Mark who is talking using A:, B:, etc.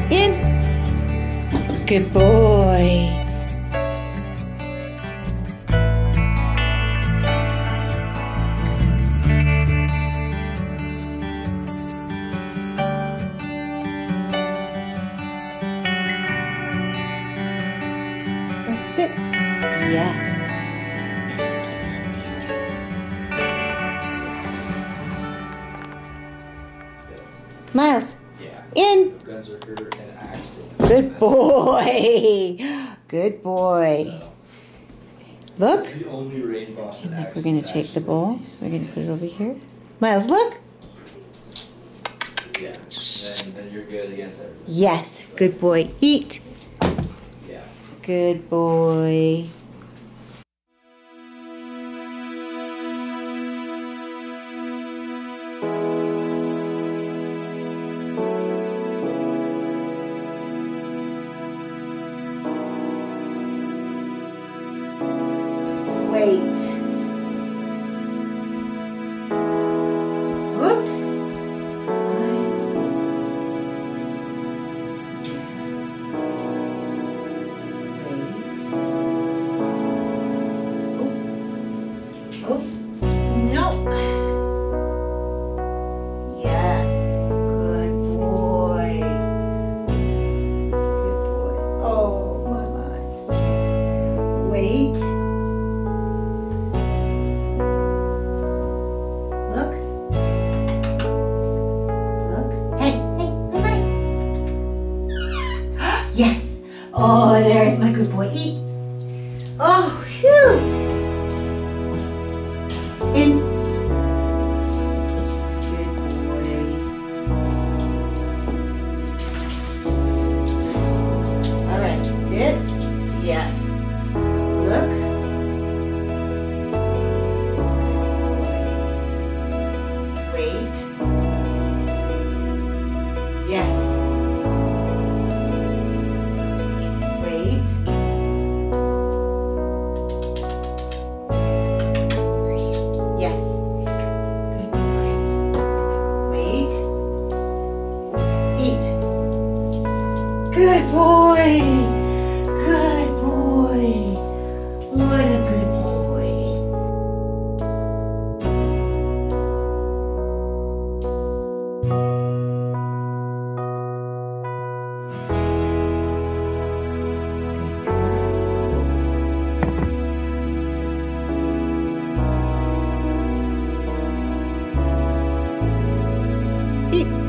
A: In. Good boy. Sit. Yes. Miles.
B: Yeah.
A: In.
B: Guns are her and axed it.
A: Good boy. Good boy.
B: So,
A: Look.
B: it's the only rain boss that
A: Look,
B: axes
A: we're going to take the bowl. We're going to put it over here. Miles, look.
B: Yeah. Then you're good against everything.
A: Yes. Good boy. Eat.
B: Yeah.
A: Good boy. Wait. Whoops. Yes. Wait. Oh. No. Yes. Good boy. Good boy. Oh, my. Wait. Look. Look. Hey, bye-bye. Yes. Oh, there's my good boy. Eat. Oh, phew. In. Good boy. All right. Sit. Yes. Look. Wait. Yes. Wait. Yes. Good boy. Wait. Eat. Good boy. Good boy. What a good boy. Eat.